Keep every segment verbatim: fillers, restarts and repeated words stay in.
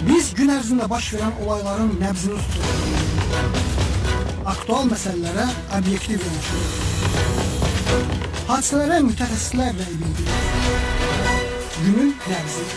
Biz gün ərzində baş verən olayların nəbzini tuturuq. Aktual məsələlərə obyektiv yanaşırıq. Hadisələrə mütəxəssislər rəy bildirir. Günün nəbzi.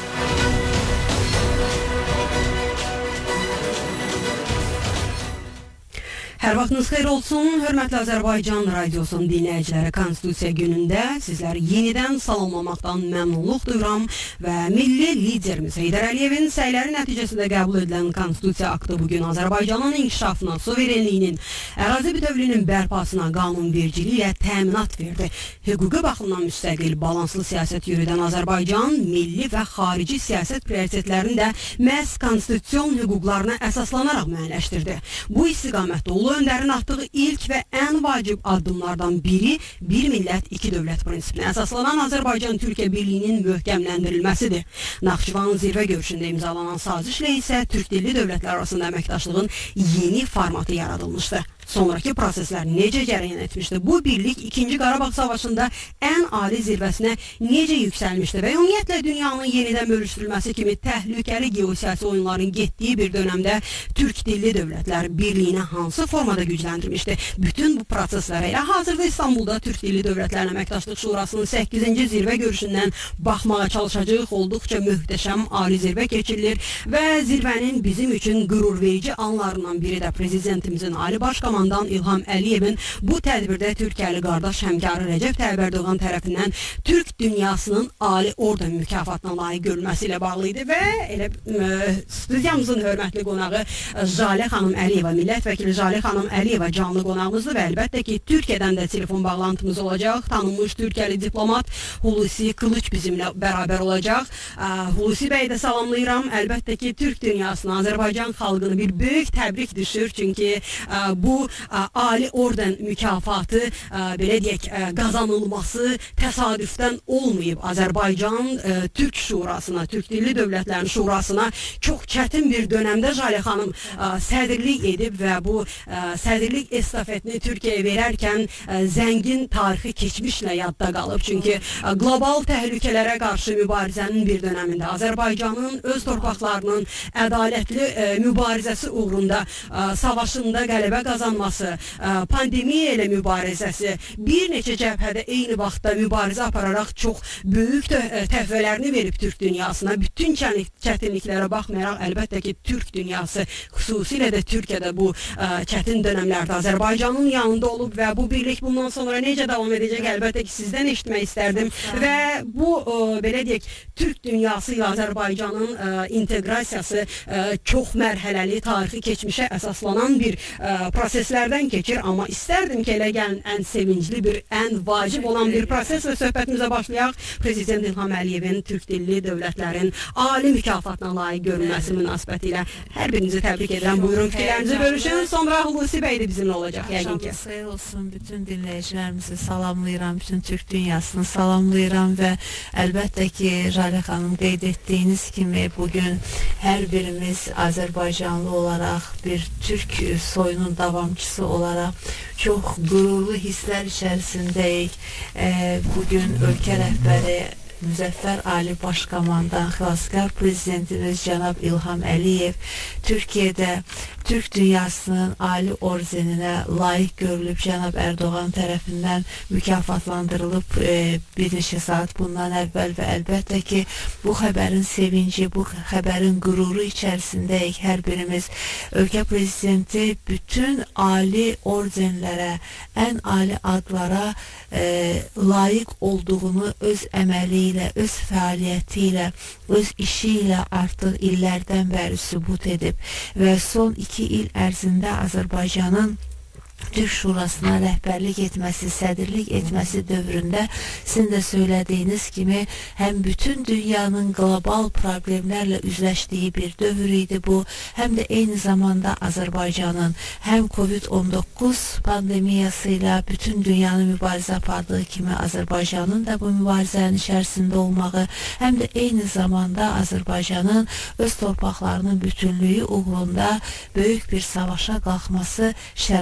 Hər vaxtınız xeyir olsun, hörmətli Azərbaycan Radiosunun dinləyiciləri, Konstitusiya günündə sizləri yenidən salamlamaqdan məmnunluq duyuram və milli liderimiz Heydər Əliyevin səyləri nəticəsində qəbul edilən Konstitusiya aktı bugün Azərbaycanın inkişafına, suverenliyinin, ərazi bütövlüyünün bərpasına, qanunvericiliyə təminat verdi. Hüquqi baxımdan müstəqil, balanslı siyasət yürüdən Azərbaycan, milli və xarici siyasət prioritetlərini də məhz konstitusiyon hüquqlarına əsaslanaraq müəyyənləşdirdi. Bu istiqamətdə Ulu Öndərin atdığı ilk və ən vacib addımlardan biri bir millət, iki dövlət prinsipinə əsaslanan Azərbaycan-Türkiyə birliyinin möhkəmləndirilməsidir. Naxçıvan zirvə görüşündə imzalanan sazişlə isə Türk dilli dövlətlər arasında əməkdaşlığın yeni formatı yaradılmışdı. Sonraki proseslər necə cərəyan etmişdi? Bu birlik ikinci Qarabağ Savaşında ən ali zirvəsinə necə yüksəlmişdi və ümumiyyətlə dünyanın yenidən bölüşdürülməsi kimi təhlükəli geosiyasi oyunların getdiyi bir dönəmdə Türk dilli dövlətlər birliyini hansı formada gücləndirmişdi? Bütün bu proseslərə elə hazırda İstanbulda Türk dilli dövlətlərin əməkdaşlıq şurasının səkkizinci zirvə görüşündən baxmağa çalışacağıq. Olduqca möhtəşəm ali zirvə keçirilir və zirvənin bizim üçün qürur verici anlarından biri də prezidentimizin Ali Başkomandan İlham Əliyevin bu tədbirdə Türkiyəli qardaş həmkarı Rəcəb Tayyib Ərdoğan tərəfindən Türk dünyasının Ali Orden mükafatına layiq görülməsi ilə bağlı idi və elə ə, studiyamızın hörmətli qonağı Jalə xanım Əliyeva, millət-vəkili Jalə xanım Əliyeva canlı qonağımızdır və əlbəttə ki, Türkiyədən də telefon bağlantımız olacaq. Tanınmış Türkiyəli diplomat Hulusi Kılıç bizimlə bərabər olacaq. Ə, Hulusi bəy də salamlayıram. Əlbəttə ki, Türk dünyasına, Azərbaycan xalqını bir böyük təbrik düşür. Çünki ə, bu ə, Ali Orden mükafatı ə, belə deyək, ə, qazanılması təsadüfdən olmayıb. Azərbaycan ə, Türk Şurasına, Türk dilli dövlətlərin şurasına çox çətin bir dönəmdə Jalə xanım ə, sədrlik edib və bu ə, sədrlik estafetini Türkiyəyə verərkən ə, zəngin tarixi keçmişlə yadda qalıb. Çünki ə, qlobal təhlükələrə qarşı mübarizənin bir dönəmində Azərbaycanın öz torpaqlarının ədalətli ə, mübarizəsi uğrunda ə, savaşında qələbə qazanması, ə, pandemiya ilə mübarizəsi, bir neçə cəbhədə eyni vaxtda mübarizə apararaq çox böyük təhvələrini verib Türk dünyasına. Bütün çətinliklərə baxmayaraq, əlbəttə ki, Türk dünyası, xüsusilə də Türkiyədə bu ə, çətin dönəmlərdə Azərbaycanın yanında olub və bu birlik bundan sonra necə davam edəcək, əlbəttə ki, sizdən eşitmək istərdim. Və bu, ə, belə deyək, Türk dünyası ilə Azərbaycanın ə, inteqrasiyası ə, çox mərhələli, tarixi keçmişə əsaslanan bir ə, proseslərdən keçir, amma istərdim ki, elə gəlin ən sevincli bir, ən vacib olan bir proses və söhbətimizə başlayaq. Prezident İlham Əliyevin Türk dilli dövlətlərin ali mükafatına layiq görülməsi münasibəti ilə hər birinizi təbrik edirəm. Buyurun, fikirlərinizi bölüşün. Sonra Hulusi bəy də bizimlə olacaq, yəqin ki. Xeyir olsun, bütün dinləyicilərimizi salamlayıram, bütün Türk dünyasını salamlayıram və əlbəttə ki, Jalə xanım qeyd etdiyiniz kimi bugün hər birimiz Azərbaycanlı olaraq, bir Türk soyunun davamçısı olaraq çox qürurlu hisslər içərisindəyik. E, bugün ölkə rəhbəri Müzəffər Ali Başkomandan xilaskar prezidentimiz cənab İlham Əliyev Türkiyədə Türk dünyasının ali ordeninə layiq görülüb cənab Ərdoğan tərəfindən mükafatlandırılıb e, bir neçə saat bundan əvvəl və əlbəttə ki, bu xəbərin sevinci, bu xəbərin qüruru içərisindəyik hər birimiz. Ölkə prezidenti bütün ali ordenlərə, ən ali adlara e, layiq olduğunu öz əməli ilə, öz fəaliyyəti ilə, öz işi ilə artıq illərdən bəri sübut edib və son iki il ərzində Azərbaycanın Türk Şurasına rəhbərlik etməsi, sədrlik etməsi dövründə sizin də söylədiyiniz kimi həm bütün dünyanın qlobal problemlərlə üzləşdiyi bir dövr idi bu, həm də eyni zamanda Azərbaycanın həm Covid on doqquz pandemiyası ilə bütün dünyanın mübarizə apardığı kimi Azərbaycanın da bu mübarizənin içərisində olmağı, həm də eyni zamanda Azərbaycanın öz torpaqlarının bütünlüyü uğrunda böyük bir savaşa qalxması şəraitində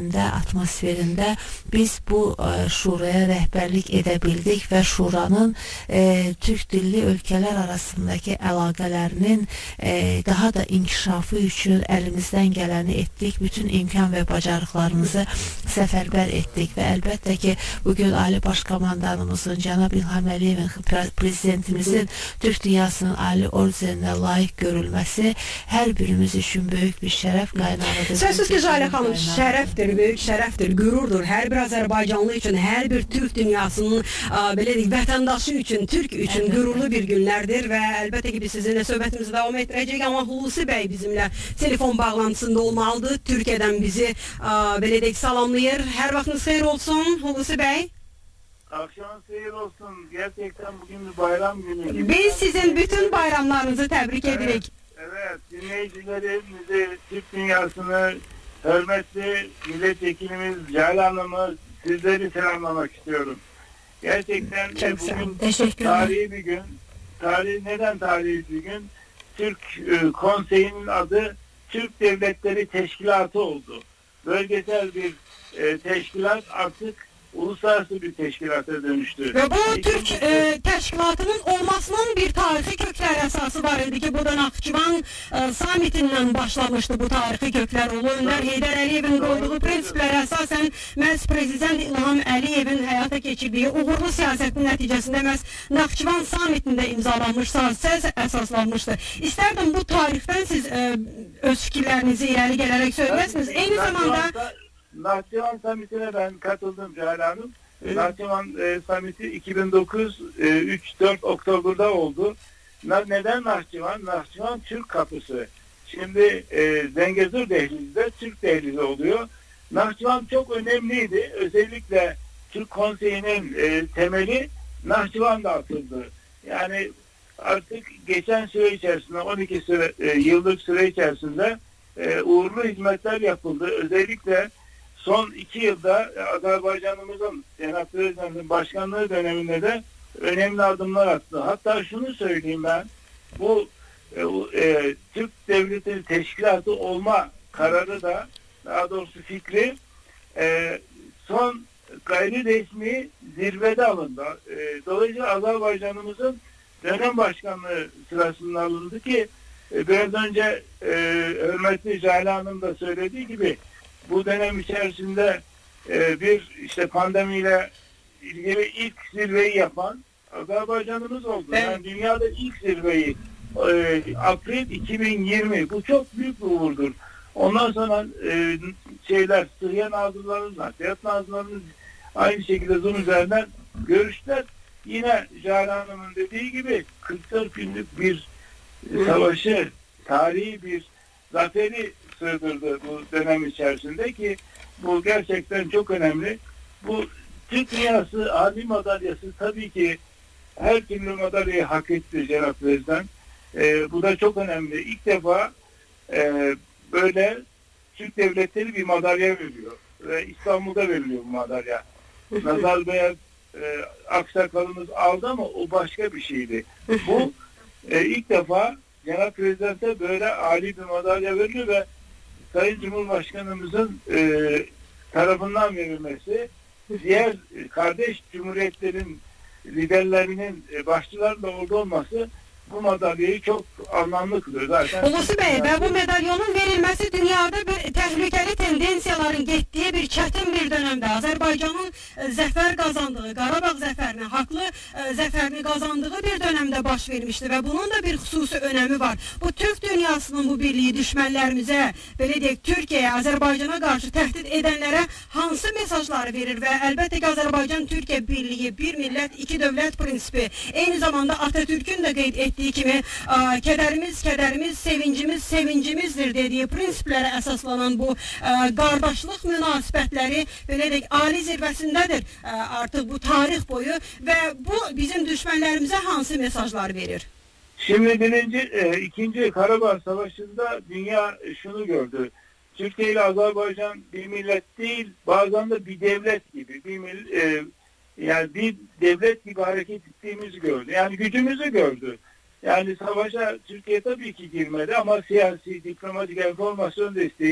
içində, atmosferində biz bu e, şuraya rəhbərlik edə bildik və şuranın e, Türk dilli ölkələr arasındakı əlaqələrinin e, daha da inkişafı üçün əlimizdən gələni etdik. Bütün imkan və bacarıqlarımızı səfərbər etdik və əlbəttə ki, bugün Ali Baş Komandanımızın, cənab İlham Əliyevin, prezidentimizin Türk dünyasının ali orderinə layiq görülməsi hər birimiz üçün böyük bir şərəf qaynağıdır. Sözsüz ki, Jalə xanım, şərəfdir, böyük şərəfdir, qürurdur. Hər bir Azərbaycanlı üçün, hər bir Türk dünyasının ə, belə deyək, vətəndaşı üçün, Türk üçün əlbəttə qürurlu bir günlərdir və əlbəttə ki, biz sizinlə söhbətimizi davam etdirəcəyik, amma Hulusi bəy bizimlə telefon bağlantısında olmalıdır. Türkiyədən bizi ə, belə deyək, salamlayır. Hər vaxtınız xeyir olsun Hulusi bəy. Akşamınız hayır olsun. Gerçekten bugün bir bayram günü. Biz sizin bütün bayramlarınızı tebrik evet, edirik. Evet, dinleyicilerimizi, Türk dünyasını, hürmetli milletvekilimiz Jalə Hanım'ı, sizleri selamlamak istiyorum. Gerçekten e, bugün tarihi bir gün. Tarihi, neden tarihi bir gün? Türk e, Konseyi'nin adı Türk Devletleri Teşkilatı oldu. Bölgesel bir e, teşkilat artık uluslararası bir teşkilata dönüştü. Ve bu Türk e, teşkilatının olmasının bir tarihi kökler esası var idi ki, bu da Naxçıvan e, samitinden başlamıştı bu tarihi kökler. Ulu Önder Heydər Əliyevin qoyduğu prinsiplərə əsasən məhz Prezident İlham Əliyevin həyata keçirdiyi uğurlu siyasetin nəticəsində məhz Naxçıvan samitində imzalanmış sazisəz əsaslanmıştı. İsterdim bu tarixdən siz e, öz fikirlərinizi irəli gələrək söyləsiniz. Eyni zamanda Naxçıvan Samiti'ne ben katıldım Jalə Hanım. Evet. Naxçıvan e, Samiti iki bin dokuz e, üç dört Oktober'da oldu. Na, neden Naxçıvan? Naxçıvan Türk kapısı. Şimdi e, Zengezur Dehlizi'de Türk Dehlizi oluyor. Naxçıvan çok önemliydi. Özellikle Türk Konseyi'nin e, temeli Naxçıvan'da atıldı. Yani artık geçen süre içerisinde on iki süre, e, yıllık süre içerisinde e, uğurlu hizmetler yapıldı. Özellikle son iki yılda Azerbaycan'ımızın Cenab-ı Prezident'in başkanlığı döneminde de önemli adımlar attı. Hatta şunu söyleyeyim ben, bu e, e, Türk Devleti Teşkilatı olma kararı da, daha doğrusu fikri e, son gayri resmi zirvede alındı. E, dolayısıyla Azerbaycan'ımızın dönem başkanlığı sırasında alındı ki e, biraz önce e, hürmetli Jalə Hanım da söylediği gibi bu dönem içerisinde e, bir işte pandemiyle ilgili ilk zirveyi yapan Azerbaycan'ımız oldu. Evet. Yani dünyada ilk zirveyi e, April iki bin yirmi, bu çok büyük bir uğurdur. Ondan sonra e, şeyler, Sıhhiye Nazırlarının, Nakliyat Nazırlarının aynı şekilde Zoom üzerinden görüşler. Yine Jalə Hanım'ın dediği gibi kırk dört günlük bir savaşı, tarihi bir zaferi sığdırdı bu dönem içerisinde ki bu gerçekten çok önemli. Bu Türk dünyası âli madalyası tabii ki her türlü madalyayı hak etti Cenab-ı Prezident. Ee, bu da çok önemli. İlk defa e, böyle Türk devletleri bir madalya veriyor. Ve İstanbul'da veriliyor bu madalya. Nazarbayev e, aksakalımız aldı ama o başka bir şeydi. Bu e, ilk defa Cenab-ı Prezident'e böyle âli bir madalya veriliyor ve Sayın Cumhurbaşkanımızın e, tarafından verilmesi, diğer kardeş cumhuriyetlerin liderlerinin e, başçıların da orada olması bu madalyayı çok anlamlı kılıyor zaten. Hulusi Bey, və bu medalyonun verilməsi dünyada bir təhlükəli tendensiyaların getdiyi bir çətin bir dönemdə Azərbaycanın zəfər qazandığı, Qarabağ zəfərini, haqlı zəfərini qazandığı bir dönemdə baş vermişdi və bunun da bir xüsusi önəmi var. Bu Türk dünyasının bu birliyi düşmənlərimizə, belə deyək, Türkiyəyə, Azərbaycana qarşı təhdid edənlərə hansı mesajları verir və əlbəttə ki, Azərbaycan-Türkiyə birliyi, bir millət, iki dövlət prinsipi, eyni zamanda Atatürk'ün də qeyd etdiyi kimi ə, kədərimiz, kədərimiz, sevincimiz, sevincimizdir dediyi prinsiplərə əsaslanan bu ə, qardaşlıq münasibətləri belə deyək, ali zirvəsindədir ə, artıq bu tarix boyu və bu bizim düşmənlərimizə hansı mesajlar verir? Şimdi birinci, e, ikinci Karabağ Savaşı'nda dünya şunu gördü. Türkiye ile Azerbaycan bir millet değil, bazen de bir devlet gibi, bir millet, e, yani bir devlet gibi hareket ettiğimizi gördü. Yani gücümüzü gördü. Yani savaşa Türkiye tabii ki girmedi ama siyasi, diplomatik enformasyon desteği,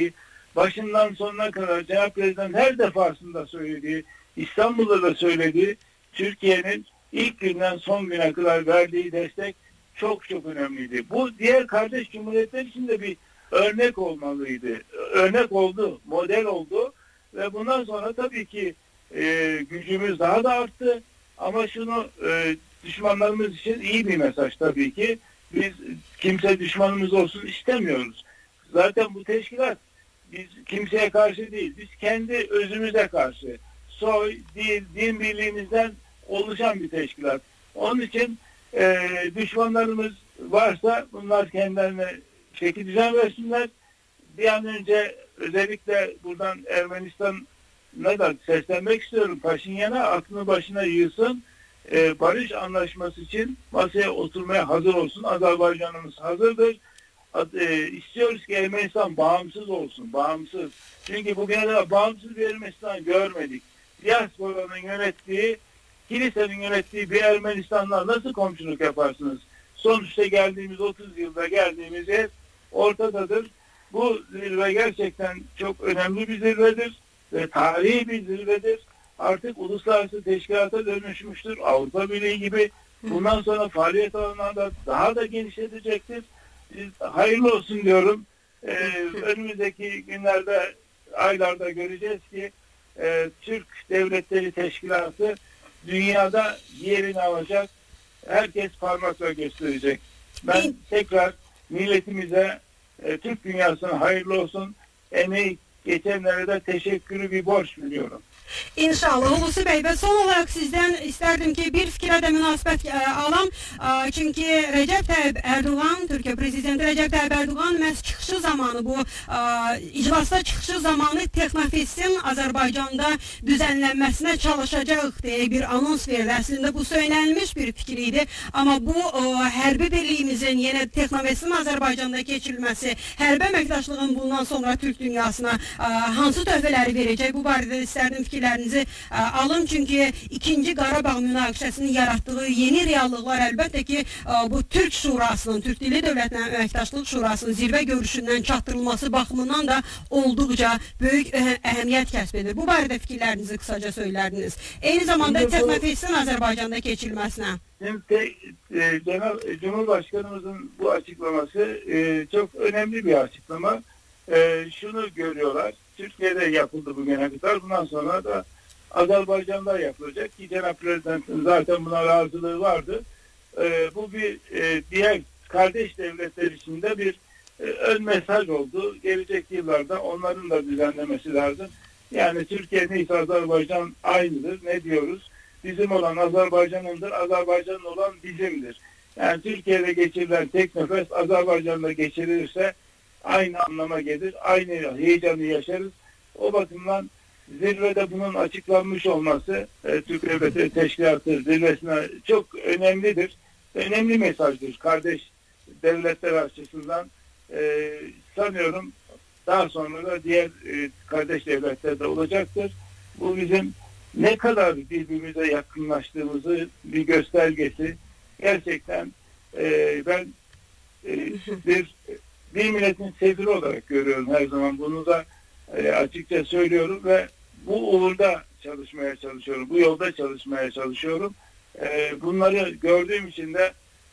başından sonuna kadar Cenab-ı Prezident her defasında söylediği, İstanbul'da da söylediği, Türkiye'nin ilk günden son güne kadar verdiği destek çok çok önemliydi. Bu diğer kardeş cumhuriyetler için de bir örnek olmalıydı. Örnek oldu, model oldu ve bundan sonra tabii ki e, gücümüz daha da arttı. Ama şunu e, düşmanlarımız için iyi bir mesaj tabii ki. Biz kimse düşmanımız olsun istemiyoruz. Zaten bu teşkilat biz kimseye karşı değil, biz kendi özümüze karşı, soy, dil, din birliğimizden oluşan bir teşkilat. Onun için e, düşmanlarımız varsa bunlar kendilerine çeki düzen versinler. Bir an önce özellikle buradan Ermenistan'a da seslenmek istiyorum. Paşinyan'a aklını başına yığsın. E, barış anlaşması için masaya oturmaya hazır olsun. Azerbaycan'ımız hazırdır. E, istiyoruz ki Ermenistan bağımsız olsun. Bağımsız. Çünkü bugüne kadar bağımsız bir Ermenistan görmedik. Diasporanın yönettiği, kilisenin yönettiği bir Ermenistan'la nasıl komşuluk yaparsınız? Sonuçta geldiğimiz otuz yılda geldiğimiz yer ortadadır. Bu zirve gerçekten çok önemli bir zirvedir ve tarihi bir zirvedir. Artık uluslararası teşkilata dönüşmüştür. Avrupa Birliği gibi bundan sonra faaliyet alanlarında daha da genişletecektir. Biz hayırlı olsun diyorum. Ee, önümüzdeki günlerde, aylarda göreceğiz ki e, Türk Devletleri Teşkilatı dünyada yerini alacak. Herkes parmakla gösterecek. Ben tekrar milletimize, e, Türk dünyasına hayırlı olsun. Emeği geçenlere de teşekkürü bir borç biliyorum. İnşallah Hulusi Bey ve son olarak sizden isterdim ki bir fikre de münasebet e, alam. E, çünkü Recep Tayyip Erdoğan, Türkiye Prezidenti Recep Tayyip Erdoğan məhz çıxışı zamanı bu e, iclasda çıxışı zamanı Texnofest'in Azərbaycanda düzenlenmesine çalışacaq diye bir anons verdi. Aslında bu söylenmiş bir fikriydi. Ama bu e, hərbi birliğimizin yine Texnofest'in Azərbaycanda geçirilmesi, hərbi əməkdaşlığın bundan sonra Türk dünyasına e, hansı töhfələri verəcək? Bu barədə isterdim fikir fikirlərinizi ə, alın, çünki ikinci Qarabağ münaqişəsinin yaratdığı yeni reallıqlar əlbəttə ki ə, bu Türk Şurasının, Türk Dili Dövlətlərinin Əməkdaşlıq Şurasının zirvə görüşündən çatdırılması baxımından da olduqca böyük ə, əhəmiyyət kəsb edir. Bu barədə fikirlərinizi qısaca söylərdiniz. Eyni zamanda Texnofest'in Azərbaycanda keçirilməsinə. Şimdi e, Genel Cumhurbaşkanımızın bu açıklaması e, çok önemli bir açıklama. E, şunu görüyorlar. Türkiye'de yapıldı bugüne kadar. Bundan sonra da Azerbaycan'da yapılacak ki Cenab-ı Prezident'in zaten buna razılığı vardı. E, bu bir e, diğer kardeş devletler için de bir e, ön mesaj oldu. Gelecek yıllarda onların da düzenlemesi lazım. Yani Türkiye neyse Azerbaycan aynıdır. Ne diyoruz? Bizim olan Azerbaycan'ındır, Azerbaycan'ın olan bizimdir. Yani Türkiye'de geçirilen Teknofest Azerbaycan'da geçirilirse aynı anlama gelir, aynı heyecanı yaşarız. O bakımdan zirvede bunun açıklanmış olması e, Türk Devletleri Teşkilatı zirvesine çok önemlidir. Önemli mesajdır kardeş devletler açısından. E, sanıyorum daha sonra da diğer e, kardeş devletler de olacaktır. Bu bizim ne kadar birbirimize yakınlaştığımızı bir göstergesi. Gerçekten e, ben e, bir bir milletin sediri olarak görüyorum her zaman. Bunu da e, açıkça söylüyorum ve bu uğurda çalışmaya çalışıyorum. Bu yolda çalışmaya çalışıyorum. E, bunları gördüğüm için de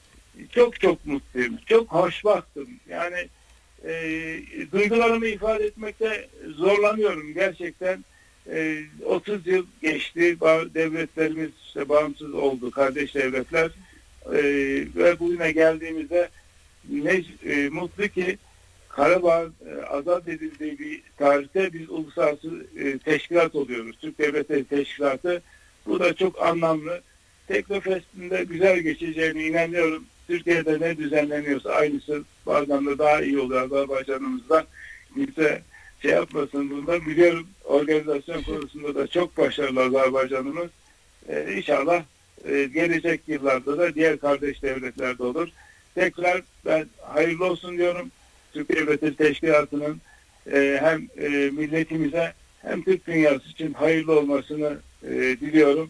çok çok mutluyum. Çok hoşbahtım. Yani e, duygularımı ifade etmekte zorlanıyorum. Gerçekten e, otuz yıl geçti. Devletlerimiz işte bağımsız oldu. Kardeş devletler. E, ve bugüne geldiğimizde ne e, mutlu ki Karabağ e, azat edildiği bir tarihte biz uluslararası e, teşkilat oluyoruz. Türk Devletleri Teşkilatı. Bu da çok anlamlı. Teknofest'in de güzel geçeceğine inanıyorum. Türkiye'de ne düzenleniyorsa aynısı bazen de daha iyi oluyor Azerbaycan'ımızdan. Kimse şey yapmasın bundan. Biliyorum organizasyon konusunda da çok başarılı Azerbaycan'ımız. E, inşallah e, gelecek yıllarda da diğer kardeş devletlerde olur. Tekrar ben hayırlı olsun diyorum. Türk Devletleri Teşkilatı'nın e, hem e, milletimize hem Türk dünyası için hayırlı olmasını e, diliyorum.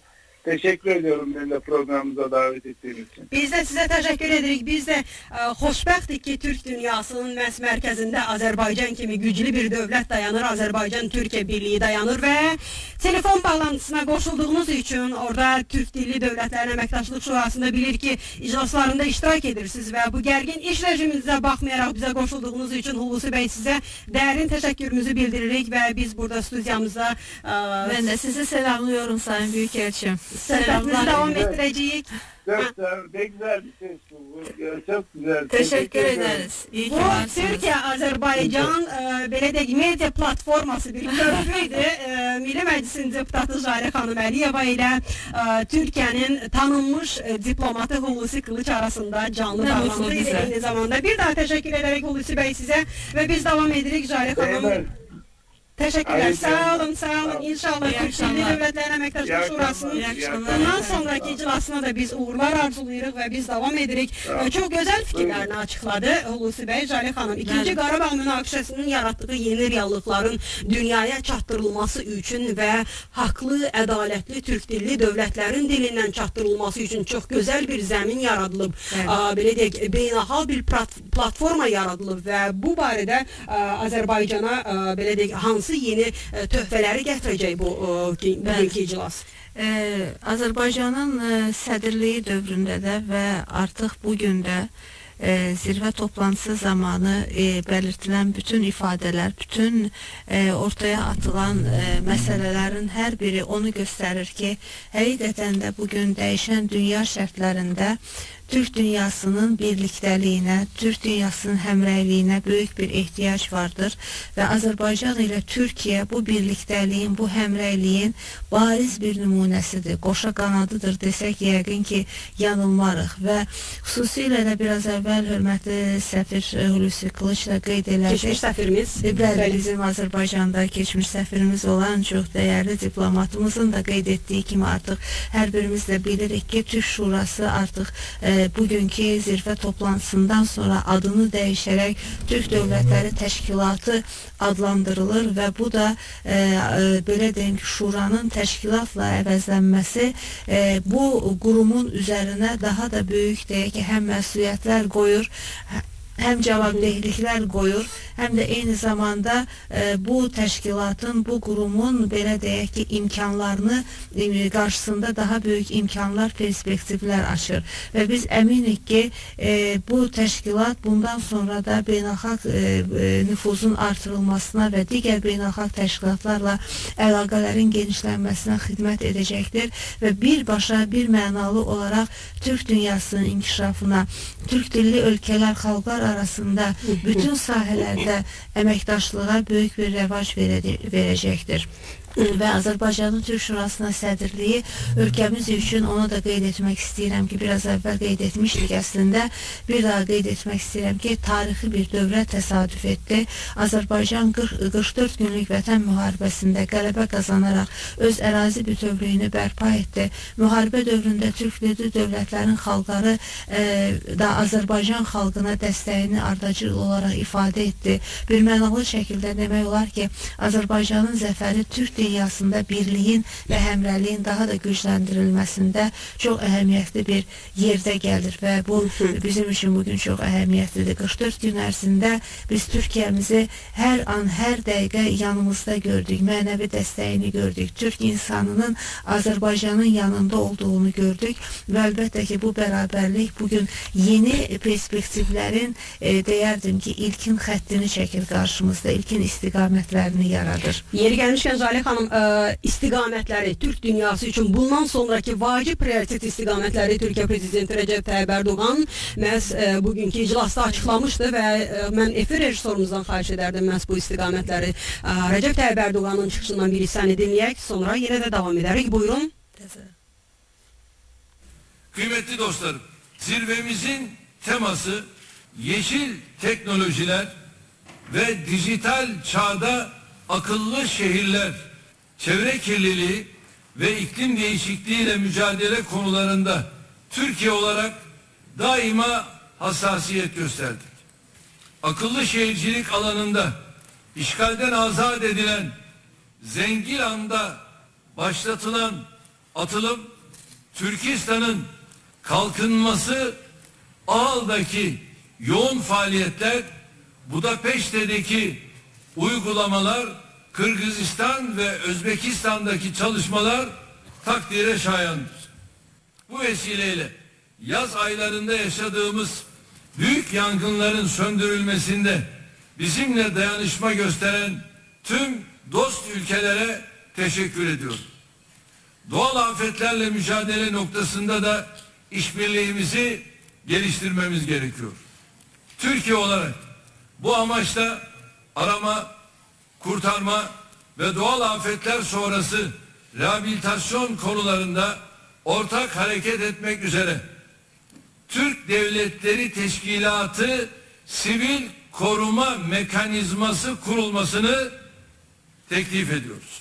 Teşekkür ediyorum beni de programımıza davet ettiğiniz için. Biz de size teşekkür edirik. Biz de e, xoşbəxtik ki, Türk dünyasının məhz mərkəzində Azərbaycan kimi güclü bir dövlət dayanır. Azərbaycan-Türkiyə birliyi dayanır və telefon bağlantısına qoşulduğunuz üçün orada Türk dilli dövlətlərin əməkdaşlıq şurasında bilir ki, iclaslarında iştirak edirsiniz və bu gərgin iş rejiminizə baxmayaraq bizə qoşulduğunuz üçün Hulusi bəy sizə dərin təşəkkürümüzü bildiririk və biz burada studiyamızda e, Ben de sizi selamlıyorum Sayın Büyükelçim. söhbətimizi davam etdirəcəyik. Çok da ne güzel bir ses bu. bu çok güzel. Teşekkür ederim. ederiz. İyi ki Bu varsınız. Türkiyə-Azərbaycan e, belə deyək, media platforması bir köprü idi. E, Milli Məclisin deputatı Jale xanım Əliyeva ilə e, Türkiyənin tanınmış e, diplomatı Hulusi Kılıç arasında canlı Ne bağlantı mutlu idi bize. eyni zamanda. Bir daha teşekkür ederek Hulusi Bəy sizə və biz davam edirik Jale xanım. Evet. Teşekkürler. Hayırlı Sağ günler. olun, sağ olun. İyi İnşallah akşamlar. Türk Dilli Dövlətlərin İyi Əməkdaşlıq akşamlar. Şurasının İyi akşamlar. bundan sonraki iclasına da biz uğurlar arzulayırıq və biz davam edirik. Sağ ol. Çox gözəl fikirlərini açıqladı Hulusi bəy. Jale xanım, ikinci Bəli. Qarabağ münaqişəsinin yaratdığı yeni reallıqların dünyaya çatdırılması üçün və haqlı, ədalətli Türk dilli dövlətlərin dilindən çatdırılması üçün çox gözəl bir zəmin yaradılıb. Bəli. Aa, belə deyək, beynəlxalq bir plat- platforma yaradılıb və bu barədə aa, Azərbaycana aa, belə deyək, hansı yeni e, töhfələri gətirəcək bu aa, ki- bugünkü iclas? Ee, Azərbaycanın e, sədrliyi dövründə də və artıq bugün də e, zirvə toplantısı zamanı e, belirtilən bütün ifadələr, bütün e, ortaya atılan e, məsələlərin hər biri onu göstərir ki, həqiqətən də bugün dəyişən dünya şərtlərində Türk dünyasının birliktəliyinə, Türk dünyasının həmrəyliyinə böyük bir ehtiyac vardır və Azərbaycan ilə Türkiyə bu birliktəliyin, bu həmrəyliyin bariz bir nümunəsidir, qoşa qanadıdır desək yəqin ki, yanılmarıq və xüsusilə də biraz əvvəl hörmətli səfir e, Hulusi Kılıçla qeyd elədi. Keçmiş səfirimiz. Bəli, bizim Azərbaycanda keçmiş səfirimiz olan çox dəyərli diplomatımızın da qeyd etdiyi kimi artıq hər birimiz də bilirik ki, Türk Şurası artıq e, bugünkü zirvə toplantısından sonra adını dəyişərək Türk Dövlətləri Təşkilatı adlandırılır və bu da e, e, belə deyim ki, Şuranın təşkilatla əvəzlənməsi e, bu qurumun üzərinə daha da böyük deyək ki, həm məsuliyyətlər qoyur, həm cavabdehliklər qoyur, həm də eyni zamanda e, bu təşkilatın, bu qurumun belə deyək ki, imkanlarını e, qarşısında daha böyük imkanlar, perspektivlər açır və biz əminik ki, e, bu təşkilat bundan sonra da beynəlxalq e, e, nüfuzun artırılmasına və digər beynəlxalq təşkilatlarla əlaqələrin genişlənməsinə xidmət edəcəkdir və birbaşa, bir mənalı olaraq Türk dünyasının inkişafına, Türk dilli ölkələr, xalqlar arasında bütün sahələrdə əməkdaşlığa böyük bir rəvac verəcəkdir. Və Azərbaycanın Türk Şurasına sədrliyi ölkəmiz üçün, onu da qeyd etmək istəyirəm ki, biraz əvvəl qeyd etmişdik əslində, bir daha qeyd etmək istəyirəm ki, tarixi bir dövrə təsadüf etdi. Azərbaycan qırx dörd günlük vətən müharibəsində qələbə qazanaraq öz ərazi bütövlüyünü bərpa etdi. Müharibə dövründə Türk dilli dövlətlərin xalqları e, da Azərbaycan xalqına dəstəyini ardıcıl olaraq ifadə etdi. Bir mənalı şəkildə demək olar ki, Azərbaycanın zəfəri Türk dünyasında birliyin və həmrəliyin daha da gücləndirilməsində çox əhəmiyyətli bir yerdə gəlir və bu bizim üçün bugün çox əhəmiyyətlidir. qırx dörd gün ərzində biz Türkiyəmizi hər an, hər dəqiqə yanımızda gördük, mənəvi dəstəyini gördük, Türk insanının Azərbaycanın yanında olduğunu gördük və əlbəttə ki, bu bərabərlik bugün yeni perspektivlərin e, deyərdim ki, ilkin xəttini çəkir qarşımızda, ilkin istiqamətlərini yaradır. Yeri gəlmişkən Jale xanım, ə, istiqamətləri Türk dünyası üçün bundan sonraki vacib prioritet istiqamətləri Türkiyə Prezidenti Rəcəb Tayyib Ərdoğan məhz ə, bugünkü iclasda açıqlamışdı və ə, mən efir rejissorumuzdan xahiş edərdim məhz bu istiqamətləri. Ə, Rəcəb Tayyib Ərdoğanın çıxışından bir hissəni dinləyək, sonra yenə də davam edərik. Buyurun. Kıymetli dostlarım, zirvemizin teması yeşil teknolojiler ve dijital çağda akıllı şehirler, çevre kirliliği ve iklim değişikliğiyle mücadele konularında Türkiye olarak daima hassasiyet gösterdik. Akıllı şehircilik alanında işgalden azat edilen Zengilan'da başlatılan atılım Türkistan'ın kalkınması ağıldaki yoğun faaliyetler, Budapeşte'deki uygulamalar, Kırgızistan ve Özbekistan'daki çalışmalar takdire şayandır. Bu vesileyle yaz aylarında yaşadığımız büyük yangınların söndürülmesinde bizimle dayanışma gösteren tüm dost ülkelere teşekkür ediyorum. Doğal afetlerle mücadele noktasında da işbirliğimizi geliştirmemiz gerekiyor. Türkiye olarak bu amaçla arama, kurtarma ve doğal afetler sonrası rehabilitasyon konularında ortak hareket etmek üzere Türk Devletleri Teşkilatı Sivil Koruma Mekanizması kurulmasını teklif ediyoruz.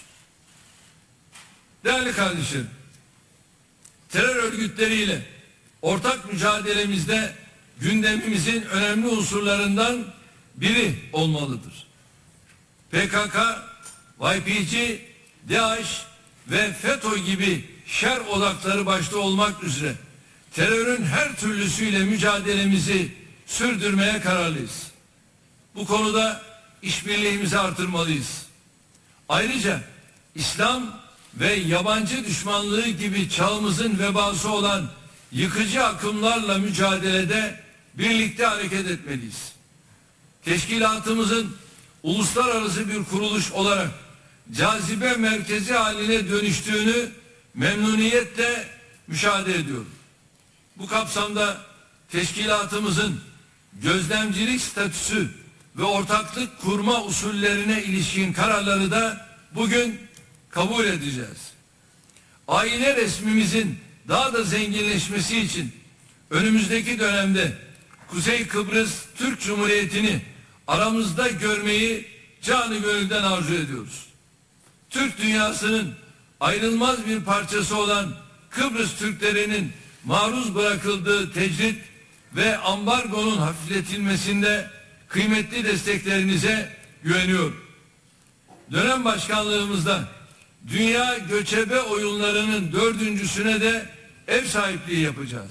Değerli kardeşlerim, terör örgütleriyle ortak mücadelemizde gündemimizin önemli unsurlarından biri olmalıdır. P K K, Y P G, DAEŞ ve FETÖ gibi şer odakları başta olmak üzere terörün her türlüsüyle mücadelemizi sürdürmeye kararlıyız. Bu konuda işbirliğimizi artırmalıyız. Ayrıca İslam ve yabancı düşmanlığı gibi çağımızın vebası olan yıkıcı akımlarla mücadelede birlikte hareket etmeliyiz. Teşkilatımızın uluslararası bir kuruluş olarak cazibe merkezi haline dönüştüğünü memnuniyetle müşahede ediyorum. Bu kapsamda teşkilatımızın gözlemcilik statüsü ve ortaklık kurma usullerine ilişkin kararları da bugün kabul edeceğiz. Aile resmimizin daha da zenginleşmesi için önümüzdeki dönemde Kuzey Kıbrıs Türk Cumhuriyeti'ni aramızda görmeyi canı gönülden arzu ediyoruz. Türk dünyasının ayrılmaz bir parçası olan Kıbrıs Türklerinin maruz bırakıldığı tecrit ve ambargonun hafifletilmesinde kıymetli desteklerinize güveniyorum. Dönem başkanlığımızda Dünya Göçebe Oyunları'nın dördüncüsüne de ev sahipliği yapacağız.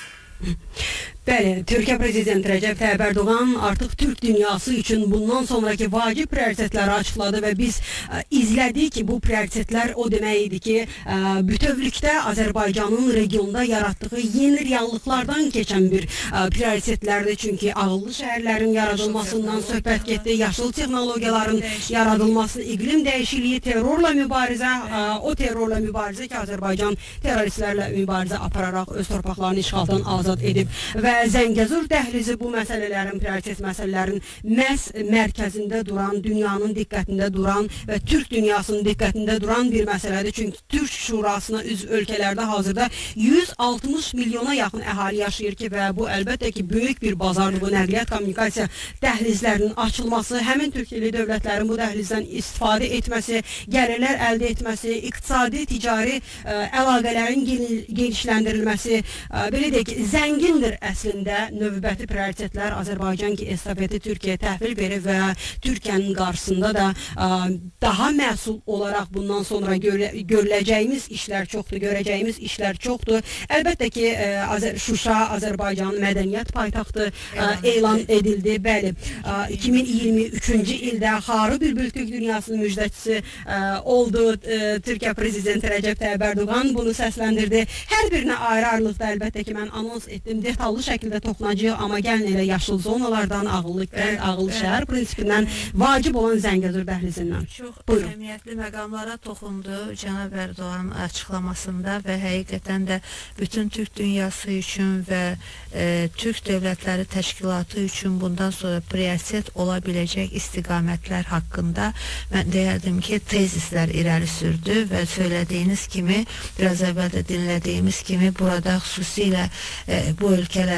Bəli, Türkiye Prezidenti Recep Tayyip Erdoğan artık Türk dünyası için bundan sonraki vacip prioritetleri açıkladı ve biz e, izledik ki bu prioritetler o deməkdir ki e, bütövlükdə Azerbaycan'ın regionda yarattığı yeni reallıklardan geçen bir e, prioritetlerdir. Çünkü ağıllı şehirlerin yaradılmasından söhbət getdi, yaşıl texnologiyaların yaradılması, iklim değişikliği, terörle mübarizə, e, o terörle mübarizə ki Azerbaycan teröristlerle mübarizə apararak öz torpaqlarını işğaldan azad edib ve Zəngəzur dəhlizi bu məsələlərin, prioritet məsələlərin məhz mərkəzində duran, dünyanın diqqətində duran və Türk dünyasının diqqətində duran bir məsələdir. Çünki Türk Şurasına üzv ölkələrdə hazırda yüz altmış milyona yaxın əhali yaşayır ki və bu əlbəttə ki böyük bir bazardır. Bu nəqliyyat kommunikasiya dəhlizlərinin açılması, həmin Türkiyəli dövlətlərin bu dəhlizdən istifadə etməsi, gəlirlər əldə etməsi, iqtisadi, ticari ə, əlaqələrin genişləndirilməsi, ə, belə deyək ki, zəngindir əslində. Növbəti prioritetlər Azərbaycan ki estafeti Türkiyə təhvil verir və Türkiyənin qarşısında da ə, daha məsul olaraq bundan sonra görə, görüləcəyimiz işlər çoxdur, görəcəyimiz işlər çoxdur. Əlbəttə ki ə, Azər, Şuşa Azərbaycanın mədəniyyət paytaxtı ə, elan edildi. Bəli, ə, iki min iyirmi üçüncü ildə Xarı Bülbül Türk dünyasının müjdəçisi ə, oldu. Ə, Türkiyə Prezidenti Recep Tayyip Erdoğan bunu səsləndirdi. Hər birinə ayrı-ayrılıqda əlbəttə ki mən anons etdim, detallı şəkildə toxunacağıq, amma gəlin elə yaşıl zonalardan, ağıllı kənd, ağıllı şəhər prinsipindən, vacib olan Zəngəzur dəhlizindən. Çox əhəmiyyətli məqamlara toxundu cənab Erdoğan açıqlamasında və həqiqətən də bütün Türk dünyası üçün və e, Türk Dövlətləri Təşkilatı üçün bundan sonra prioritet ola biləcək istiqamətlər haqqında mən deyərdim ki, tezislər irəli sürdü və söylədiyiniz kimi, biraz əvvəl də dinlədiyimiz kimi burada xüsusilə e, bu ölkələr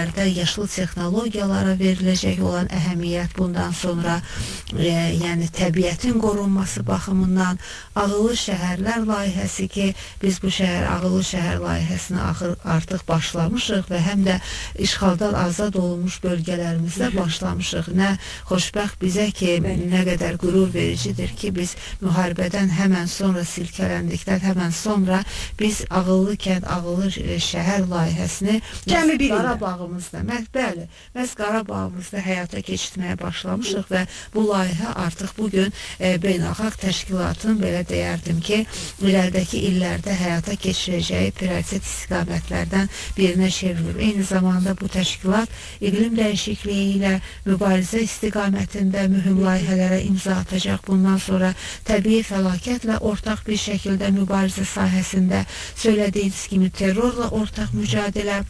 şəhərlərdə yaşıl texnologiyalara veriləcək olan əhəmiyyət, bundan sonra e, yəni təbiətin qorunması baxımından ağıllı şəhərlər layihəsi ki, biz bu şəhər ağıllı şəhər layihəsini artıq başlamışıq və həm də işğaldan azad olunmuş bölgələrimizdə başlamışıq. Nə xoşbəxt bizə ki, nə qədər qürur vericidir ki, biz müharibədən həmən sonra silkələndikdən həmən sonra biz ağıllı kənd, ağıllı şəhər layihəsini Qarabağımızda, bəli, məhz Qarabağımızda həyata keçirməyə başlamışıq və bu layihə artıq bugün e, beynəlxalq təşkilatın, belə deyərdim ki, iləridəki illərdə həyata keçirəcəyi prioritet istiqamətlərdən birinə çevrilir. Eyni zamanda bu təşkilat iqlim dəyişikliyi ilə mübarizə istiqamətində mühüm layihələrə imza atacaq. Bundan sonra təbii fəlakətlə ortaq bir şəkildə mübarizə sahəsində söylədiyiniz kimi terrorla ortaq mücadilə,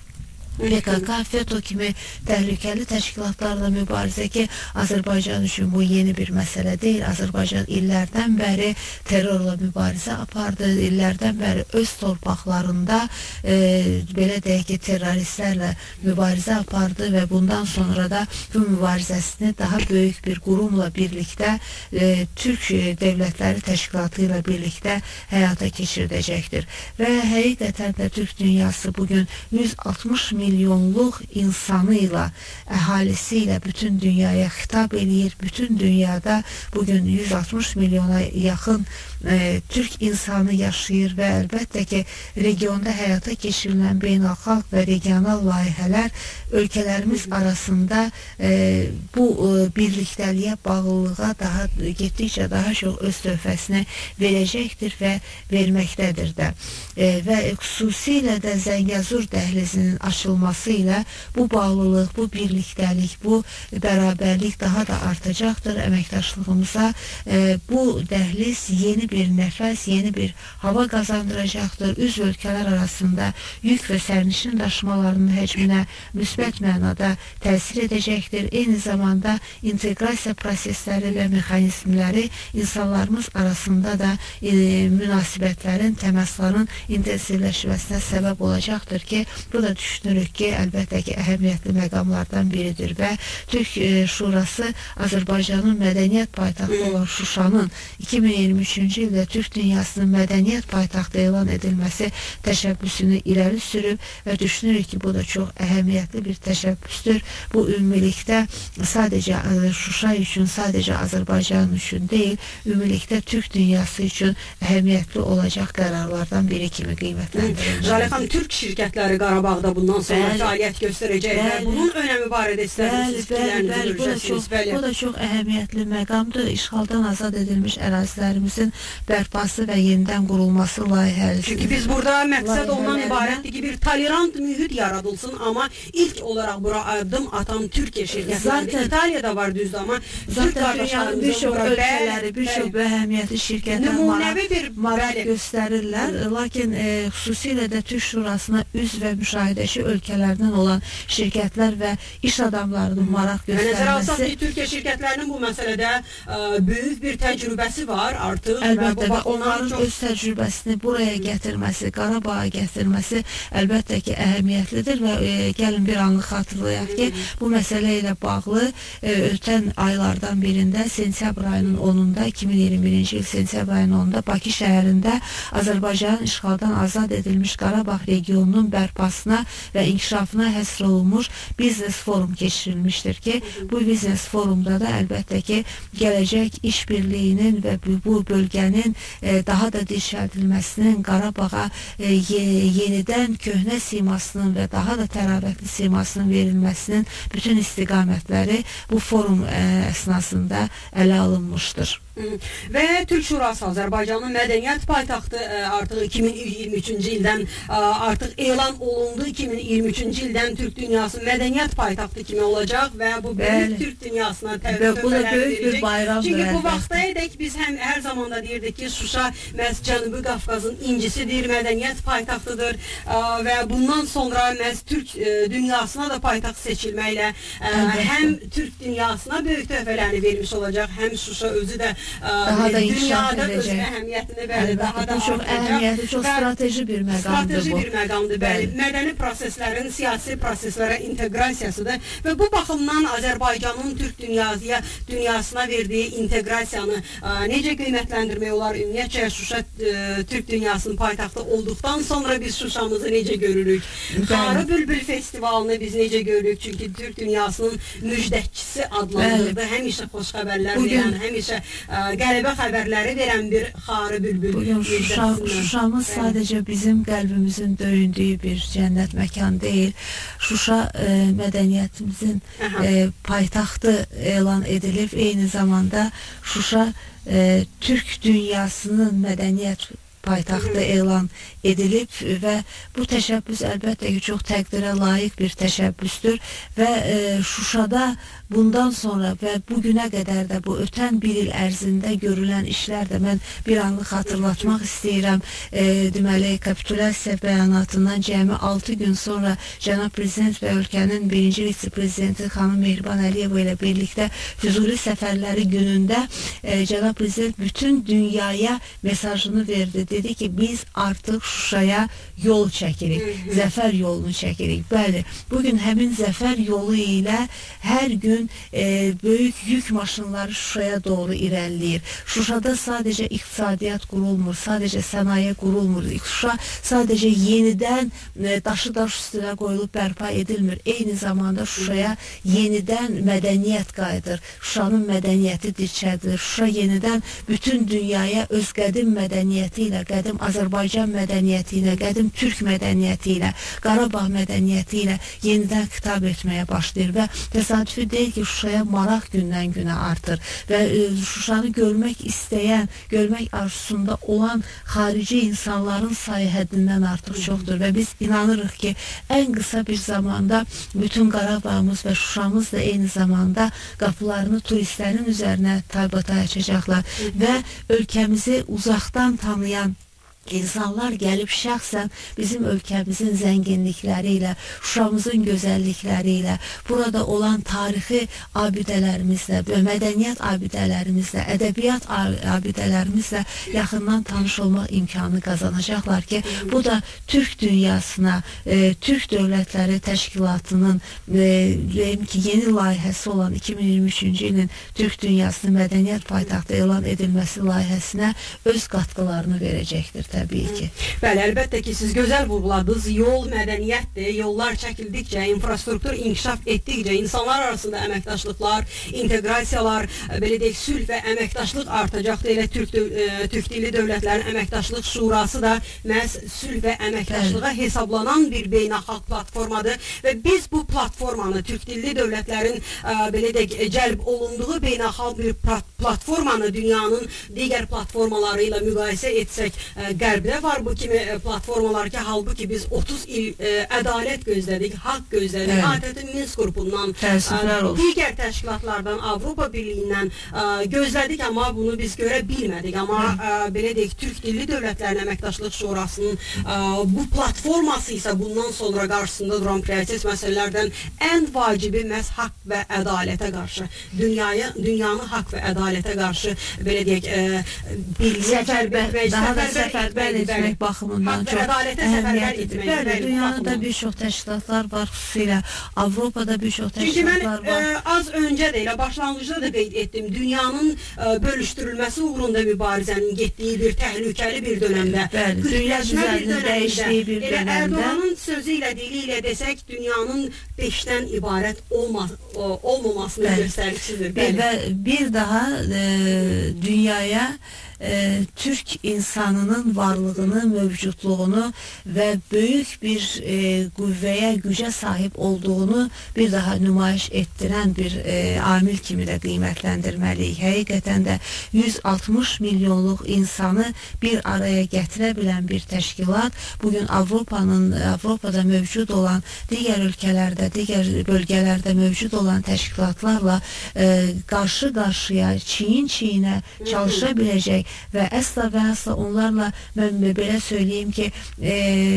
P K K, FETÖ kimi təhlükəli təşkilatlarla mübarizə ki, Azərbaycan üçün bu yeni bir məsələ deyil. Azərbaycan illərdən bəri terrorla mübarizə apardı, illərdən bəri öz torpaqlarında e, belə deyək ki, terroristlərlə mübarizə apardı və bundan sonra da bu mübarizəsini daha böyük bir qurumla birlikdə e, Türk Dövlətləri Təşkilatı ilə birlikdə həyata keçirdəcəkdir. Və həqiqətən də Türk dünyası bugün yüz altmış milyonluq insanı ilə, əhalisi ilə bütün dünyaya xitab eləyir. Bütün dünyada bugün yüz altmış milyona yaxın e, Türk insanı yaşayır və əlbəttə ki, regionda həyata keçirilən beynəlxalq və regional layihələr ölkələrimiz arasında e, bu e, birlikdəliyə, bağlılığa daha getdikcə daha çox öz töhfəsini verəcəkdir və verməkdədir də. E, və xüsusilə də Zəngəzur dəhlizinin açılması ilə bu bağlılıq, bu birlikdəlik, bu bərabərlik daha da artacaqdır əməkdaşlığımıza. E, bu dəhliz yeni bir nəfəs, yeni bir hava qazandıracaqdır. Üzv ölkələr arasında yük və sərnişin daşımalarının həcminə müsbət mənada təsir edəcəkdir. Eyni zamanda inteqrasiya prosesləri və mexanizmləri insanlarımız arasında da e, münasibətlərin, təmasların intensivləşməsinə səbəb olacaqdır ki, bu da düşünürük ki, əlbəttə ki, əhəmiyyətli məqamlardan biridir və Türk e, Şurası Azərbaycanın mədəniyyət paytaxtı olan Şuşanın iki min iyirmi üçüncü ildə Türk dünyasının mədəniyyət paytaxtı elan edilməsi təşəbbüsünü irəli sürüb və düşünürük ki, bu da çox əhəmiyyətli bir təşəbbüsdür. Bu ümumilikdə sadəcə Şuşa üçün, sadəcə Azərbaycan üçün deyil, ümumilikdə Türk dünyası üçün əhəmiyyətli olacaq qərarlardan biri kimi qiymətləndirilir. Jalə xanım, Türk şirkətləri Qarabağda bundan sonra fəaliyyət göstərəcəklər. Bunun önəmi barədə istərsiniz fikirlərinizi bölüşəsiniz. Bu da çox əhəmiyyətli məqamdır. İşğaldan azad edilmiş ərazilərimizin bərpası və yenidən qurulması layihəsi. Çünki biz burada məqsəd ondan ibarətdir ki, bir tolerant mühit yaradılsın, amma ilk olaraq bura addım atan Türkiyə şirkətləri, İtaliyada var düzdür, amma Türk qardaşlarımızın bir çox ölkələri, bir çox əhəmiyyətli şirkətlər maraq göstərirlər. Lakin e, xüsusilə də Türk Şurasına üzv və müşahidəçi ölkələrdən olan şirkətlər və iş adamlarının maraq göstərməsi. Nəzərə alsaq ki, Türkiyə şirkətlərinin bu məsələdə ə, böyük bir təcrübəsi var artıq. Əlbəttə və onların çox... öz təcrübəsini buraya gətirməsi, Qarabağa gətirməsi əlbəttə ki, əhəmiyyətlidir və e, gəlin bir anlıq xatırlayaq ki, bu məsələ ilə bağlı e, ötən aylardan birində sentyabr ayının onunda, iki min iyirmi birinci il sentyabr ayının onunda Bakı şəhərində Azərbaycanın işğaldan azad edilmiş Qarabağ regionunun bərpasına və inkişafına həsr olunmuş biznes forum keçirilmişdir ki, bu biznes forumda da əlbəttə ki, gələcək işbirliyinin və bu bölgənin e, daha da dirçəldilməsinin, Qarabağa e, yenidən köhnə simasının və daha da təravətli simasının verilməsinin bütün istiqamətləri bu forum e, əsnasında ələ alınmışdır. Və Türk Şurası Azərbaycanın mədəniyyət paytaxtı ə, artıq iki min iyirmi üçüncü ildən ə, artıq elan olundu. iki min iyirmi üçüncü ildən Türk dünyası mədəniyyət paytaxtı kimi olacaq və bu böyük Türk dünyasına töhfələr verəcək. Çünki bu vaxtadək biz həm hər zaman da deyirdik ki, Şuşa məhz Cənubi Qafqazın incisidir, mədəniyyət paytaxtıdır ə, və bundan sonra məhz Türk ə, dünyasına da paytaxt seçilməklə ə, həm Türk dünyasına böyük töhfələrini vermiş olacaq, həm Şuşa özü də daha da inkişaf dünyada öz edəcək. əhəmiyyətini bəli, daha da Bu çox artacaq. əhəmiyyətli, çox Və strateji bir məqamdır strateji bu. bir məqamdır, bəli. Bəli. Mədəni proseslərin siyasi proseslərə inteqrasiyasıdır və bu baxımdan Azərbaycanın Türk dünyasına, dünyasına verdiyi inteqrasiyanı ə, necə qiymətləndirmək olar? Ümumiyyətcə Şuşa ə, Türk dünyasının paytaxtı olduqdan sonra biz Şuşamızı necə görürük? Xarı Bülbül festivalını biz necə görürük? Çünki Türk dünyasının müjdəçisi adlandırdı. Həmişə xoş xəbərlər Bugün, verən, həmişə ə, qəribə xəbərləri verən bir Xarı Bülbül Bugün Şuşa, Şuşamız bəli. sadəcə bizim qəlbimizin döyündüyü bir cənnət məkan deyil. Şuşa e, mədəniyyətimizin e, paytaxtı elan edilib. Eyni zamanda Şuşa e, Türk dünyasının mədəniyyət paytaxtı elan edilib və bu təşəbbüs əlbəttə ki, çox təqdirə layiq bir təşəbbüsdür və e, Şuşada bundan sonra və bugünə qədər də bu ötən bir il ərzində görülən işlər də mən bir anlıq xatırlatmaq istəyirəm. E, deməli, kapitulyasiya bəyanatından cəmi altı gün sonra cənab prezident və ölkənin birinci vitse-prezidenti xanım Mehriban Əliyeva ilə birlikdə Füzuli səfərləri günündə e, cənab prezident bütün dünyaya mesajını verdi. Dedi ki, biz artıq Şuşaya yol çəkirik, zəfər yolunu çəkirik. Bəli, bugün həmin zəfər yolu ilə hər gün e, böyük yük maşınları Şuşaya doğru irəliləyir. Şuşada sadəcə iqtisadiyyat qurulmur, sadəcə sənaye qurulmur. Şuşa sadəcə yenidən e, daşı daş üstünə qoyulub bərpa edilmir. Eyni zamanda Şuşaya yenidən mədəniyyət qayıdır. Şuşanın mədəniyyəti dirçədilir. Şuşa yenidən bütün dünyaya öz qədim mədəniyyəti ilə, qədim Azərbaycan mədəniyyəti ilə, qədim Türk mədəniyyəti ilə, Qarabağ mədəniyyəti ilə yenidən xitab etməyə başlayır və təsadüfi deyil ki, Şuşaya maraq gündən günə artır və e, Şuşanı görmək istəyən, görmək arzusunda olan xarici insanların sayı həddindən artıq çoxdur və biz inanırıq ki, ən qısa bir zamanda bütün Qarabağımız və Şuşamız da eyni zamanda qapılarını turistlərin üzərinə taybata açacaqlar və ölkəmizi uzaqdan tanıyan İnsanlar gəlib şəxsən bizim ölkəmizin zənginlikləri ilə, Şuşamızın gözəllikləri ilə, burada olan tarixi abidələrimizlə, mədəniyyət abidələrimizlə, ədəbiyyat abidələrimizlə yaxından tanış olmaq imkanı qazanacaqlar ki, bu da Türk dünyasına, e, Türk Dövlətləri Təşkilatının e, deyim ki, yeni layihəsi olan iki min iyirmi üçüncü ilin Türk dünyasının mədəniyyət paytaxtı elan edilməsi layihəsinə öz qatqılarını verəcəkdir. Təbii ki. Bəli, əlbəttə ki, siz gözəl vurguladınız. Yol mədəniyyətdir. Yollar çəkildikcə, infrastruktur inkişaf etdikcə, insanlar arasında əməkdaşlıqlar, inteqrasiyalar, belə deyək, sülh və əməkdaşlıq artacaqdır. Elə Türk, e, Türk dilli dövlətlərin əməkdaşlıq şurası da məhz sülh və əməkdaşlığa Bəli. hesablanan bir beynəlxalq platformadır və biz bu platformanı, Türk dilli dövlətlərin e, belə deyək, cəlb olunduğu beynəlxalq bir platformanı dünyanın digər platformaları ilə müqayisə etsək, e, Qərbdə var bu kimi platformalar ki, halbuki biz otuz il e, ədalət gözlədik, haqq gözlədik. Evet. Adətin Minsk qrupundan, e, digər təşkilatlardan, Avropa Birliyindən e, gözlədik, amma bunu biz görə bilmədik. Amma e, belə deyək, Türk dilli dövlətlərin əməkdaşlıq şurasının e, bu platforması isə bundan sonra qarşısında duran prioritet məsələlərdən ən vacibi məhz haqq və ədalətə qarşı, dünyaya, dünyanı haqq və ədalətə qarşı belə deyək, e, birliyə cəlb etmək, səfərbər etmək baxımından çox əhəmiyyətlidir. Bəli, dünyada da bir çox təşkilatlar var, xüsusilə Avropada bir çox təşkilatlar var. Çünki mən e, az öncə də elə başlanğıcda da qeyd etdim, dünyanın e, bölüşdürülməsi uğrunda mübarizənin getdiyi bir təhlükəli bir dönəmdə, bəli, dünya düzəlinin dəyişdiyi bir elə dönəmdə. Erdoğanın sözü ilə, dili ilə desək, dünyanın beşdən ibarət olma, o, olmamasını göstəricidir. Və bir daha e, dünyaya E, Türk insanının varlığını, mövcudluğunu və böyük bir e, qüvvəyə, gücə sahib olduğunu bir daha nümayiş etdirən bir e, amil kimi də qiymətləndirməliyik. Həqiqətən də yüz altmış milyonluq insanı bir araya gətirə bilən bir təşkilat bugün Avropanın, Avropada mövcud olan digər ölkələrdə, digər bölgələrdə mövcud olan təşkilatlarla e, qarşı-qarşıya, çiyin-çiyinə çalışa biləcək və əsla və əsla onlarla mən belə söyləyim ki, e,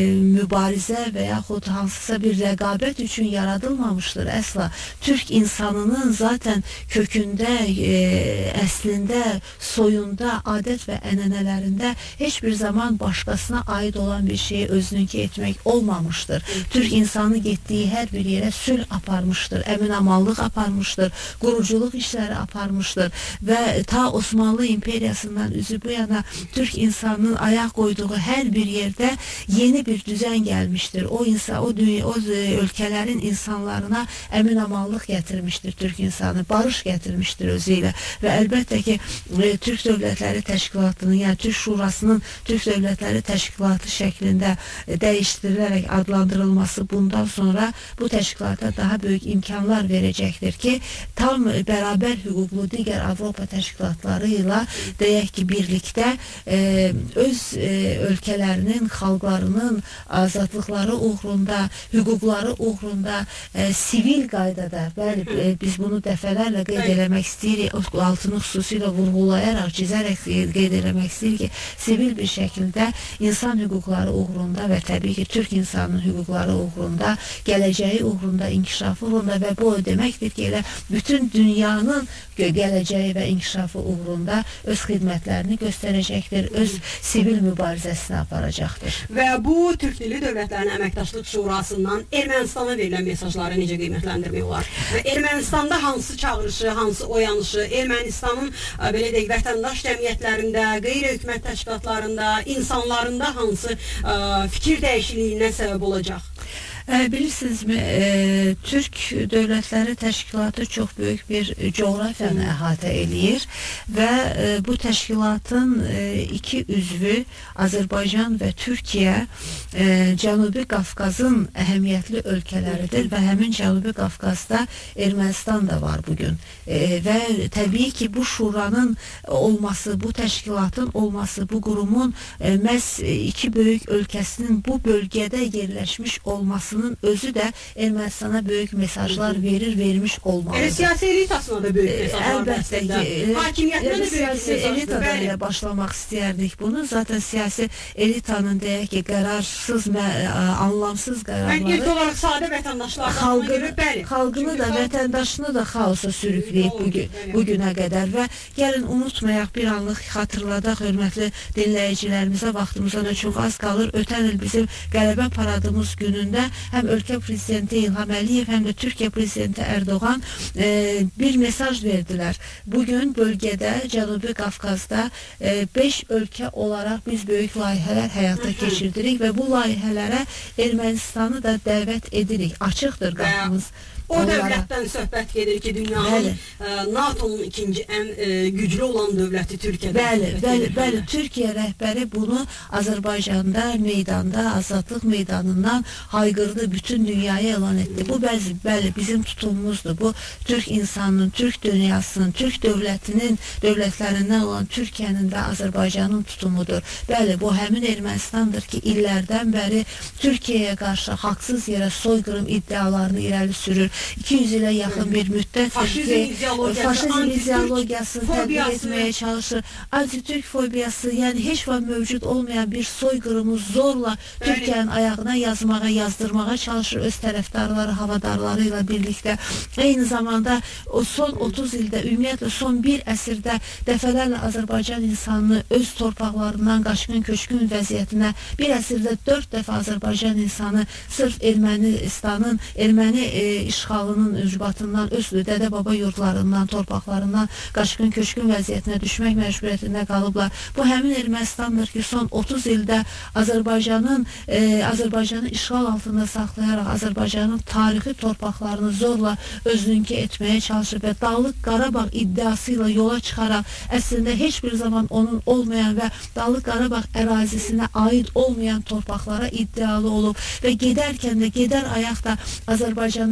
mübarizə və yaxud hansısa bir rəqabət üçün yaradılmamışdır əsla. Türk insanının zaten kökündə, e, əslində, soyunda, adət və ənənələrində heç bir zaman başqasına aid olan bir şeyi özününki etmək olmamışdır. Türk insanı getdiyi hər bir yerə sülh aparmışdır, əmin-amallıq aparmışdır, quruculuq işləri aparmışdır və ta Osmanlı İmperiyasından üzü bu yana Türk insanının ayaq qoyduğu hər bir yerdə yeni bir düzen gəlmişdir. O insan, o dünya, o ölkələrin insanlarına əmin-amallıq gətirmişdir Türk insanı, barış gətirmişdir özü ilə və əlbəttə ki, e, Türk Dövlətləri Təşkilatının, yəni Türk Şurasının Türk Dövlətləri Təşkilatı şəklində e, dəyişdirilərək adlandırılması bundan sonra bu təşkilata daha böyük imkanlar verəcəkdir ki, tam bərabər hüquqlu digər Avropa təşkilatları ilə deyək ki, birlikdə e, öz e, ölkələrinin, xalqlarının azadlıqları uğrunda, hüquqları uğrunda e, sivil qaydada, bəli, e, biz bunu dəfələrlə qeyd eləmək istəyirik, altını xüsusilə vurğulayaraq, çizərək qeyd eləmək istəyirik ki, sivil bir şəkildə insan hüquqları uğrunda və təbii ki, Türk insanının hüquqları uğrunda, gələcəyi uğrunda, inkişafı uğrunda və bu deməkdir ki, elə bütün dünyanın gələcəyi və inkişafı uğrunda öz xidmətlərini göstərəcəkdir, öz sivil mübarizəsini aparacaqdır. Və bu Türk Dili Dövlətlərinin Əməkdaşlıq Şurasından Ermənistana verilən mesajları necə qiymətləndirmək olar? Və Ermənistanda hansı çağırışı, hansı oyanışı, Ermənistanın belə deyək, vətəndaş cəmiyyətlərində, qeyri-hökumət təşkilatlarında, insanlarında hansı ə, fikir dəyişikliyinə səbəb olacaq? E, bilirsinizmi, e, Türk Dövlətləri Təşkilatı çox böyük bir coğrafiyanı əhatə eləyir və e, bu təşkilatın e, iki üzvü Azərbaycan və Türkiyə e, Cənubi Qafqazın əhəmiyyətli ölkələridir və həmin Cənubi Qafqazda Ermənistan da var bugün. E, və təbii ki, bu şuranın olması, bu təşkilatın olması, bu qurumun e, məhz iki böyük ölkəsinin bu bölgədə yerləşmiş olması özü də Ermənistana böyük mesajlar verir, vermiş olmalıdır. Yəni, siyasi elitasına da böyük mesajlar əlbəttə ki, hakimiyyətinə də böyük mesajlar. Elitadan ilə başlamaq istəyərdik bunu. Zaten siyasi elitanın deyək ki, qərarsız, anlamsız qərarları mən ilk olaraq sadə vətəndaşlardan görə, bəli. Xalqını da, vətəndaşını da xaosa sürükləyib bugün, bugünə qədər və gəlin unutmayaq, bir anlıq xatırladaq hörmətli dinləyicilərimizə, vaxtımıza da çox az qalır. Ötən il bizim qələbə paradımız günündə həm ölkə prezidenti İlham Əliyev, həm də Türkiyə prezidenti Erdoğan e, bir mesaj verdilər. Bugün bölgədə, Cənubi Qafqazda beş e, ölkə olaraq biz böyük layihələr həyata keçirdirik və bu layihələrə Ermənistanı da dəvət edirik. Açıqdır qapımız. O dövlətdən söhbət gedir ki, dünyanın e, NATO'nun ikinci ən e, güclü olan dövləti Türkiyədə. Bəli, bəli, bəli. Türkiyə rəhbəri bunu Azərbaycanda, meydanda, azadlıq meydanından hayqırdı, bütün dünyaya elan etdi. Bu bəzi, bəli, bizim tutumumuzdur. Bu Türk insanının, Türk dünyasının, Türk dövlətinin, dövlətlərindən olan Türkiyənin və Azərbaycanın tutumudur. Bəli, bu həmin Ermənistandır ki, illərdən bəri Türkiyəyə qarşı haqsız yerə soyqırım iddialarını irəli sürür. iki yüz ilə yaxın bir müddət faşizm ideologiyasını tətbiq etməyə çalışır. Anti-Türk fobiyası, yəni heç vaxt mövcud olmayan bir soyqırımı zorla Türkiyənin ayağına yazmağa, yazdırmağa çalışır öz tərəfdarları, havadarları ilə birlikdə. Eyni zamanda o son otuz ildə, ümumiyyətlə son bir əsrdə dəfələrlə Azərbaycan insanını öz torpaqlarından qaçqın köçkün vəziyyətinə, bir əsrdə dörd dəfə Azərbaycan insanı sırf Ermənistanın, Erməni e, işğalının ücbatından, öz dədə baba yurdlarından, torpaqlarından qaçqın köçkün vəziyyətinə düşmək məcburiyyətində qalıblar. Bu həmin Ermənistandır ki, son otuz ildə Azərbaycanın e, Azərbaycanı işğal altında saxlayaraq Azərbaycanın tarixi torpaqlarını zorla özününki etməyə çalışır və Dağlıq Qarabağ iddiası ilə yola çıxaraq əslində heç bir zaman onun olmayan və Dağlıq Qarabağ ərazisinə aid olmayan torpaqlara iddialı olub və gedərkən də gedər ayaqda Azərbaycanda vandal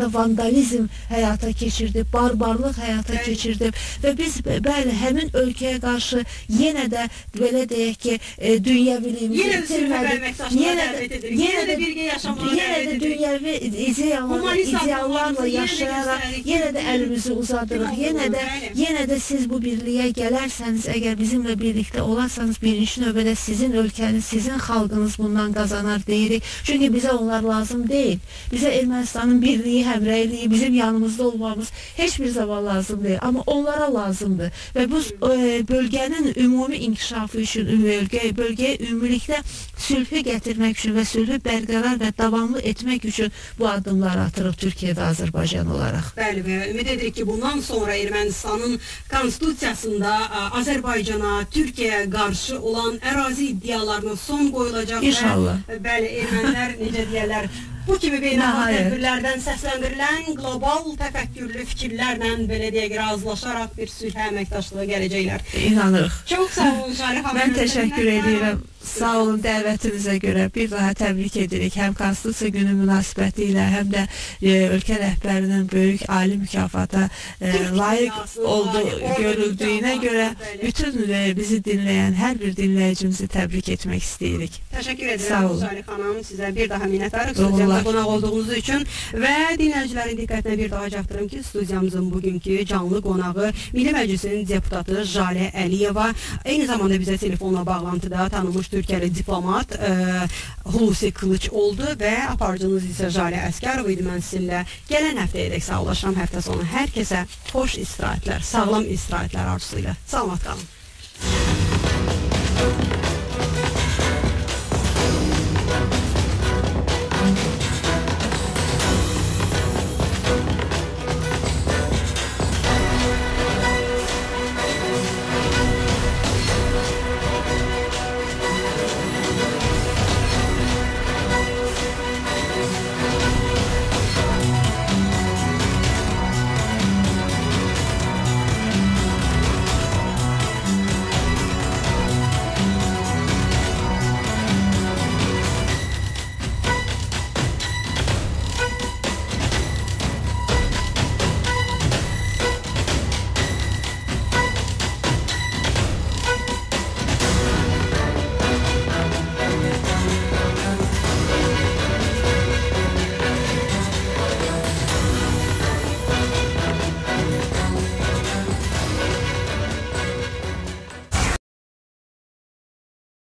vandalizm həyata keçirdib, barbarlıq həyata Bəli. keçirdib və biz bəli həmin ölkəyə qarşı yenə də belə deyək ki, e, dünyəviliyimizi Yenə də sülhə və itirmədik. əməkdaşlığa Yenə də- dəvət edirik. yenə Yenə də də- birgə yaşamağa Yenə dəvət də edirik. dünyəvi ideyalarla, Humanist ideallarla addımlarımızı yenə də yaşayaraq göstəririk. yenə də əlimizi uzadırıq. Bəli. Yenə də yenə də siz bu birliyə gələrsəniz, əgər bizimlə birlikdə olarsanız, birinci növbədə sizin ölkəniz, sizin xalqınız bundan qazanar deyirik. Çünki bizə onlar lazım deyil. Bizə Ermənistanın birliyi, həmrəyliyi, bizim yanımızda olmamız heç bir zaman lazım deyil. Amma onlara lazımdır. Və bu e, bölgənin ümumi inkişafı üçün, bölgə, bölgəyə ümumilikdə sülhü gətirmək üçün və sülhü bərqərar və davamlı etmək üçün bu addımları atırıq Türkiyə və Azərbaycan olaraq. Bəli, və ümid edirik ki, bundan sonra Ermənistanın konstitusiyasında ə, Azərbaycana, Türkiyəyə qarşı olan ərazi iddialarına son qoyulacaq. İnşallah. Və, bəli, ermənilər necə deyərlər, bu kimi beynəlxalq Nəhayət. tədbirlərdən səsləndirilən qlobal təfəkkürlü fikirlərlə belə deyək, razılaşaraq bir sülhə əməkdaşlığa gələcəklər. İnanırıq. Çox sağ olun Şarih xanım. Mən təşəkkür edirəm. Sağ olun dəvətinizə görə. Bir daha təbrik edirik. Həm Konstitusiya günü münasibəti ilə, həm də e, ölkə rəhbərinin böyük ali mükafata e, Türk layiq dünyasının oldu, layiq olduğu görüldüyünə mükafatı, görə bəli. bütün e, bizi dinləyən hər bir dinləyicimizi təbrik etmək istəyirik. Təşəkkür Sağ edirəm olun. Şarih xanım. Sizə bir daha minnətdarıq Doğrular. studiyamıza qonaq olduğunuz üçün və dinləyicilərin diqqətinə bir daha çatdırım ki, studiyamızın bugünkü canlı qonağı Milli Məclisin deputatı Jalə Əliyeva, eyni zamanda bizə telefonla bağlantıda tanınmış Türkiyəli diplomat ə, Hulusi Kılıç oldu və aparıcınız isə Jalə Əskərov idi. Mən sizinlə gələn həftəyə dək sağlaşıram. Həftə sonu hər kəsə xoş istirahətlər, sağlam istirahətlər arzusuyla. Salamat qalın.